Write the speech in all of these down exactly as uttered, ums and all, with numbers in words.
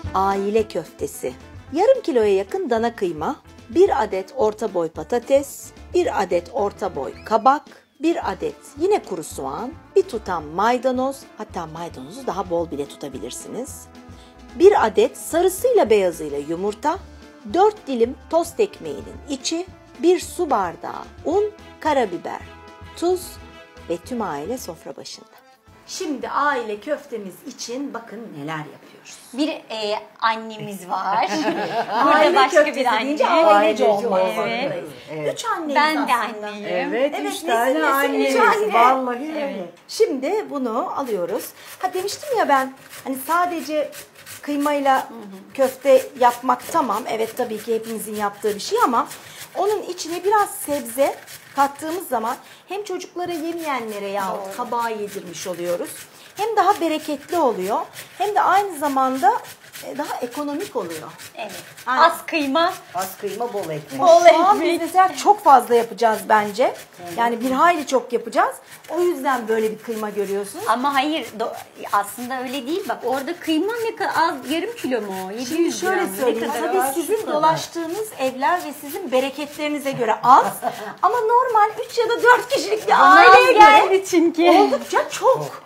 aile köftesi. Yarım kiloya yakın dana kıyma, bir adet orta boy patates, bir adet orta boy kabak, bir adet yine kuru soğan, bir tutam maydanoz, hatta maydanozu daha bol bile tutabilirsiniz. Bir adet sarısıyla beyazıyla yumurta, dört dilim tost ekmeğinin içi, bir su bardağı un, karabiber, tuz ve tüm aile sofra başında. Şimdi aile köftemiz için bakın neler yapıyoruz. Bir e, annemiz var. Burada Aile başka köftesi bir anne. deyince ailece Ailece olmak evet. zorundayız. Evet. Üç anneyiz Ben de aslında. anneyim. Evet, Evet, üç nesin, tane nesin, anneyiz. üç anne. Vallahi öyle. Şimdi bunu alıyoruz. Ha demiştim ya ben hani sadece kıymayla köfte yapmak tamam. Evet tabii ki hepimizin yaptığı bir şey ama onun içine biraz sebze kattığımız zaman hem çocuklara yemeyenlere yahut kabağı yedirmiş oluyoruz. Hem daha bereketli oluyor hem de aynı zamanda daha ekonomik oluyor. Evet. Aynen. Az kıyma. Az kıyma bol ekmek. Bol Şu an ekmek. biz mesela çok fazla yapacağız bence. Yani bir hayli çok yapacağız. O yüzden böyle bir kıyma görüyorsunuz. Ama hayır do- aslında öyle değil. Bak orada kıyma ne kadar az, yarım kilo mu o? yedi yüz Şimdi şöyle gram mı? Ne söyleyeyim. kadar? Tabii var? sizin Şu kadar. dolaştığınız evler ve sizin bereketlerinize göre az. Ama normal üç ya da dört kişilik bir aileye Az göre geldi çünkü. oldukça çok.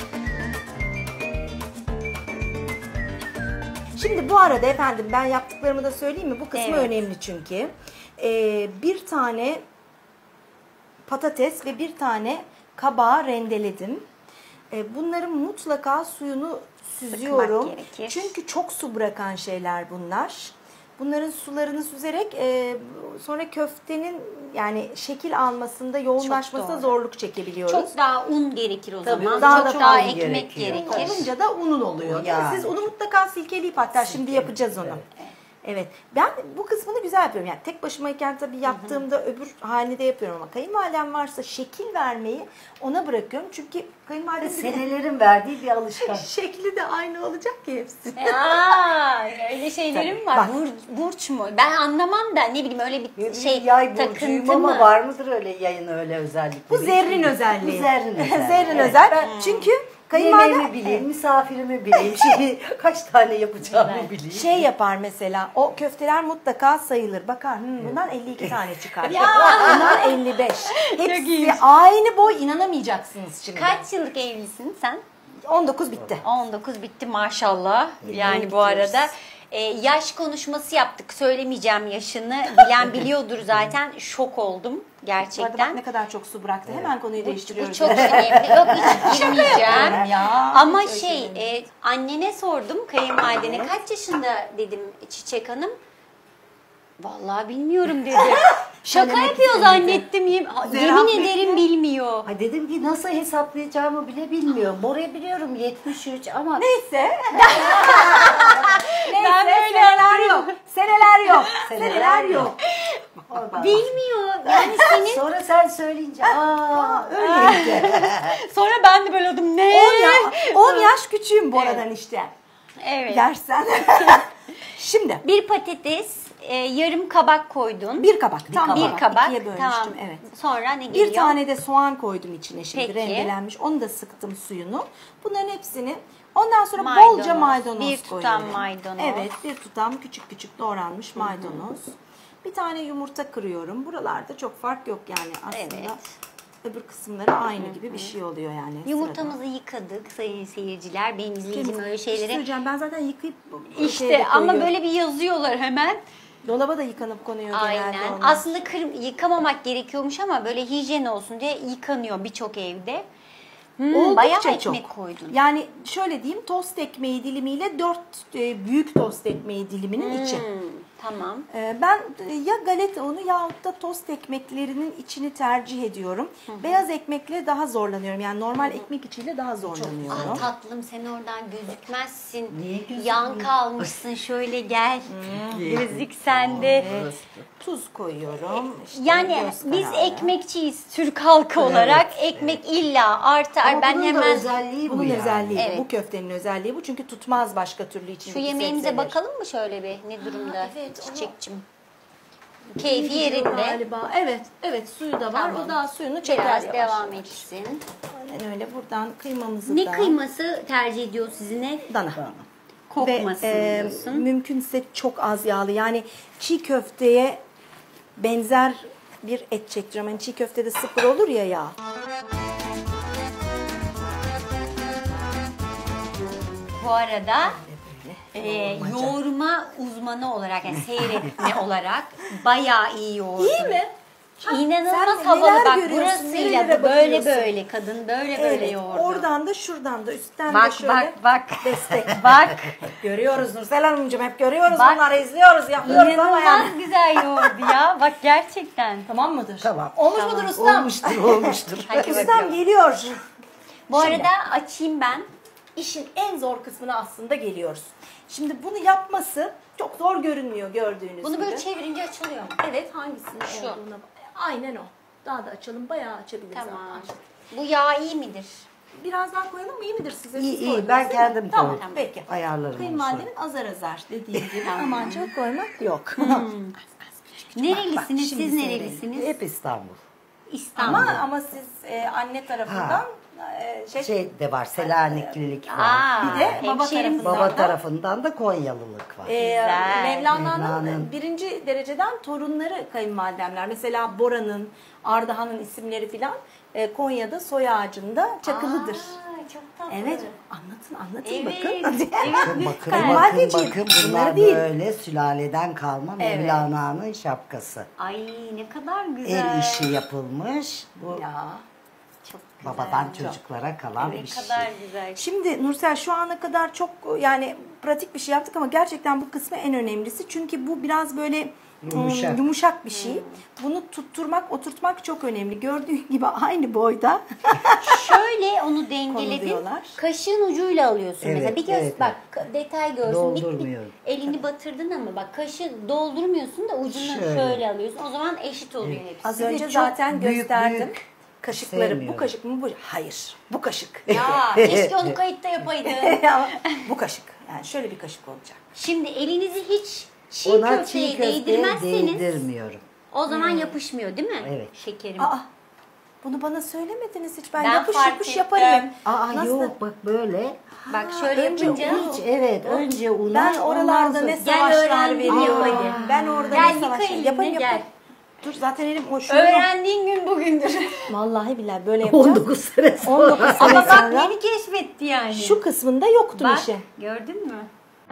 Şimdi bu arada efendim ben yaptıklarımı da söyleyeyim mi? Bu kısmı Evet. önemli çünkü. Ee, bir tane patates ve bir tane kabağı rendeledim. Ee, bunların mutlaka suyunu süzüyorum. gerekir. Çünkü çok su bırakan şeyler bunlar. Bunların sularını süzerek e, sonra köftenin yani şekil almasında yoğunlaşmasında doğru. zorluk çekebiliyoruz. Çok daha un gerekir o Tabii, zaman. daha çok da daha un ekmek gerekiyor. gerekir. Olunca da unun oluyor. Yani. Siz unu mutlaka silkeleyip hatta şimdi yapacağız onu. Evet. Ben bu kısmını güzel yapıyorum. Yani tek başımayken tabii yaptığımda öbür halini de yapıyorum ama kayınvalidem varsa şekil vermeyi ona bırakıyorum. Çünkü kayınvalidem Senelerin verdiği bir alışkanlık. şekli de aynı olacak ki hepsi. Aa, öyle şeylerim var. Bak. Bur- burç mu? Ben anlamam da ne bileyim öyle bir şey Yay takıntı burcuyum ama mı? var mıdır öyle yayın öyle özellikleri? Bu zerrin özelliği. Bu zerrin özelliği. Zerrin Evet. özel. Çünkü kayınvalidem Yemeğimi bileyim, misafirimi bileyim, şeyi, kaç tane yapacağımı bileyim. şey yapar mesela, o köfteler mutlaka sayılır. Bakar, hmm, bundan elli iki tane çıkar. Bundan elli beş. Hepsi iyiymiş. aynı boy, inanamayacaksınız şimdi. Kaç yıllık evlisin sen? on dokuz bitti. on dokuz bitti maşallah. Yani bu gidiyoruz. arada e, yaş konuşması yaptık. Söylemeyeceğim yaşını. Bilen biliyordur zaten. Şok oldum Bu arada bak gerçekten. ne kadar çok su bıraktı. Hemen konuyu Bu değiştiriyoruz. çok önemli. Yok hiç girmeyeceğim. ya. Ama Hiç öyle şey şey değil. e, annene sordum kayınvalidene kaç yaşında dedim Çiçek Hanım. Vallahi bilmiyorum dedi. Şaka Söylemek yapıyor istemedi. zannettim. Yemin, Zerhan yemin peki? ederim bilmiyor. Ay dedim ki nasıl hesaplayacağımı bile bilmiyorum. Oraya biliyorum yetmiş üç ama Neyse. Neyse Ben böyle seneler yok. Seneler yok. Seneler Seneler yok. yok. Bilmiyor. Yani senin sonra sen söyleyince aa Öyleydi. sonra ben de böyle oldum. Ne? on, ya, on yaş küçüğüm bu aradan işte. Evet. Dersen. Şimdi. Bir patates, e, yarım kabak koydun. Bir kabak. Tam bir kabak. İkiye bölmüştüm. Tamam. Evet. Sonra ne geliyor? Bir tane de soğan koydum içine şimdi Peki. rendelenmiş. Onu da sıktım suyunu. Bunların hepsini ondan sonra Maydanoz, bolca maydanoz bir tutam koyuyorum. maydanoz. Evet, bir tutam küçük küçük doğranmış maydanoz. Bir tane yumurta kırıyorum. Buralarda çok fark yok yani aslında. Evet. Öbür kısımları aynı gibi bir şey oluyor yani. Yumurtamızı yıkadık sayın seyirciler. Benim izleyicim öyle Bir şey şeyleri. söyleyeceğim. Ben zaten yıkayıp İşte şeyde ama koyuyorum. böyle bir yazıyorlar hemen. Dolaba da yıkanıp konuyor genelde Aynen. onlar. Aslında kır, yıkamamak gerekiyormuş ama böyle hijyen olsun diye yıkanıyor birçok evde. Hmm, Oldukça bayağı çok. ekmek koydun. Yani şöyle diyeyim, tost ekmeği dilimiyle dört e, büyük tost ekmeği diliminin içi. Hmm, tamam. E, ben e, ya galeta unu yahut da tost ekmeklerinin içini tercih ediyorum. Beyaz ekmekle daha zorlanıyorum. Yani normal ekmek içiyle daha zorlanıyorum. Ah tatlım sen oradan gözükmezsin. Niye gözükmüyor? Yan kalmışsın şöyle gel. Gözük sende. Tuz koyuyorum. İşte Yani göz biz kararı. ekmekçiyiz Türk halkı olarak. Ekmek illa artar. Ama ben bunun hemen da özelliği bu Bunun yani. özelliği, Evet. bu köftenin özelliği bu. Çünkü tutmaz başka türlü içindeki şu yemeğimize sebzeleri. bakalım mı şöyle bir ne durumda evet, onu- Çiçekçim. Keyfi Gidiyor yerinde. Galiba. Evet, evet suyu da var. Tamam. O daha suyunu çeker Biraz yavaş devam yavaş. etsin. Aynen öyle. Buradan kıymamızı Ne da. kıyması tercih ediyor sizin ev? Dana. Tamam. kokmasın e, diyorsun. mümkünse çok az yağlı. Yani çiğ köfteye benzer bir et çektiriyorum. Yani çiğ köftede sıfır olur ya yağ. Bu arada e, yoğurma uzmanı olarak, yani seyretme olarak bayağı iyi yoğurdun. İyi mi? İnanılmaz Sen havalı neler bak, görüyorsun, burasıyla nerelere böyle bakıyorsun? böyle kadın böyle böyle Evet, yoğurdu. oradan da şuradan da üstten de Bak şöyle bak bak. destek. Bak. Görüyoruz Nursel Hanımcığım, hep görüyoruz Bak. bunları, izliyoruz, yapıyoruz ama yani. İnanılmaz güzel yoğurdu ya. Bak gerçekten. Tamam mıdır? Tamam. Olmuş Tamam. mudur ustam? Olmuştur, olmuştur. Hadi Ustam bakalım. geliyor. Bu Şimdi. arada açayım ben. İşin en zor kısmına aslında geliyoruz. Şimdi bunu yapması çok zor görünmüyor gördüğünüz Bunu gibi. böyle çevirince açılıyor mu? Evet, hangisinin Şu. olduğuna bak. Aynen o. Daha da açalım, bayağı açabiliriz. Tamam. hatta. Bu yağ iyi midir? Biraz daha koyalım mı? İyi midir size? İyi Siz iyi, koydunuz, ben değil mi? kendim Tamam, koydum. peki. Ayarlarım onu Kayınvalidenin azar azar dediğim gibi. Tamam. Aman çok koymak yok. Nerelisiniz? şimdi Siz seyredin. nerelisiniz? Hep İstanbul. İstanbul. ama ama siz e, anne tarafından Ha. e, şey, Şey de var, Selaniklilik var. Aa, Bir de baba hemşerim tarafından Baba da- tarafından da Konyalılık var. e, Güzel. Mevlana'nın Mevlana'nın. birinci dereceden torunları kayınvalidemler. Mesela Bora'nın, Ardahan'ın isimleri filan e, Konya'da soy ağacında çakılıdır. Aa, çok tatlı. Evet, anlatın anlatın Evet. bakın. Evet. Bakın bakın Kayınvalideciğim, bakın bunlar bunlar değil. böyle sülaleden kalma Evet. Mevlana'nın şapkası. Ay ne kadar güzel. El işi yapılmış. Bu Ya. Çok güzel. babadan çocuklara kalan Ne bir şey. kadar güzel. Şimdi Nursel, şu ana kadar çok yani pratik bir şey yaptık ama gerçekten bu kısmı en önemlisi. Çünkü bu biraz böyle Yumuşak. ım, yumuşak bir şey. Bunu tutturmak, oturtmak çok önemli. Gördüğün gibi aynı boyda. Şöyle onu dengeledin. Konuluyorlar. Kaşığın ucuyla alıyorsun Evet, mesela. Bir göz evet, bak ka- detay görsün. Bir- bir- Doldurmuyorum. elini batırdın ama bak kaşı doldurmuyorsun da ucunu şöyle, Şöyle. alıyorsun. O zaman eşit oluyor hepsi. Az Bir de önce çok zaten büyük gösterdim. büyük Kaşıkları. Bu sevmiyorum. kaşık mı bu? Hayır. Bu kaşık. Ya keşke onu kayıtta yapaydın. Ama bu kaşık. Yani şöyle bir kaşık olacak. Şimdi elinizi hiç çiğ Ona köfteye çiğ köfteye değdirmezseniz değdirmiyorum. o zaman yapışmıyor değil mi? Evet. Şekerim. Aa, bunu bana söylemediniz hiç. Ben, Ben yapış fark yapış ettim. yaparım. Aa Nasıl? yok bak böyle. Bak şöyle önce yapınca. un- Hiç evet önce unu. Ben oralarda ondan ne sonra- Gel savaşlar öğrendiğini veriyorum. yap hadi. Ben orada Gel ne yıka savaşlar elini, yaparım gel. yaparım. Dur zaten elim o şöyle. Öğrendiğin gün bugündür. Vallahi billahi böyle yapacağız. on dokuz sene sonra. on dokuz sene Ama bak sonra beni keşfetti yani. şu kısmında yoktum Bak işe. gördün mü?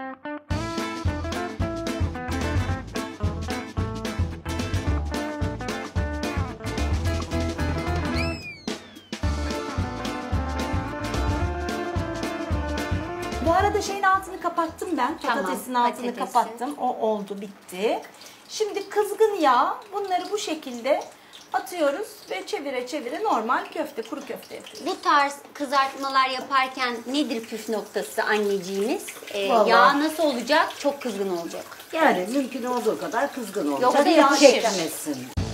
Bu arada şeyin altını kapattım ben. Tamam, Patatesin altını patatesin. kapattım. O oldu, bitti. Şimdi kızgın yağ, bunları bu şekilde atıyoruz ve çevire çevire normal köfte, kuru köfte yapıyoruz. Bu tarz kızartmalar yaparken nedir püf noktası anneciğimiz? Ee, Vallahi. yağ nasıl olacak? Çok kızgın olacak. Yani mümkün olduğu kadar kızgın olacak. Yoksa Tabii yapışır. çekmesin.